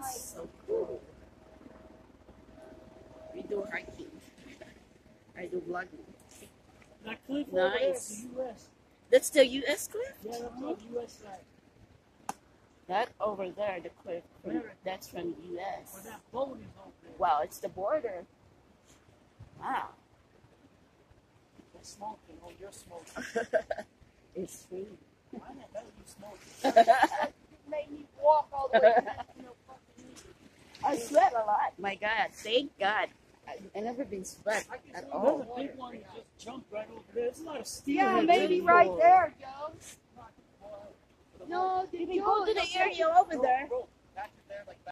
It's so cool. We do hiking. I do vlogging. That cliff over there is Nice. the U.S. That's the U.S. cliff? Yeah, that's on the U.S. side. That over there, the cliff, that's from the U.S. Where that boat is over there. Wow, it's the border. Wow. They're smoking. Oh, you're smoking. It's free. Why the hell are you smoking? You made me walk all the way back to your fucking knee. I sweat a lot. My God, thank God. I've never been sweat at There's all. a big one that just jumped right over there. It's not a steel. Yeah, It's maybe a- right there, Joe. Not- No, You can go to the area over there. Bro, back to there, like